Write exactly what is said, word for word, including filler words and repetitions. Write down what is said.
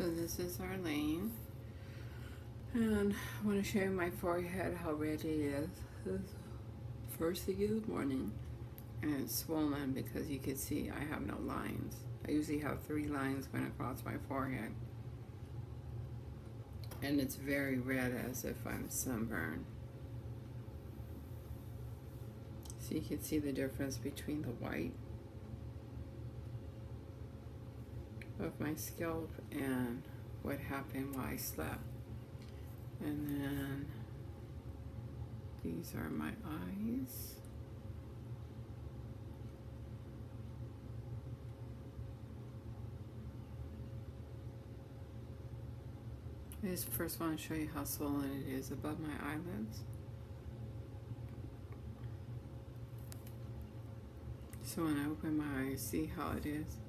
So this is Arlene, and I want to show you my forehead, how red it is. This first thing in the morning, and it's swollen because you can see I have no lines. I usually have three lines going across my forehead, and it's very red as if I'm sunburned. So you can see the difference between the white of my scalp and what happened while I slept. And then these are my eyes. I just first want to show you how swollen it is above my eyelids. So when I open my eyes, see how it is.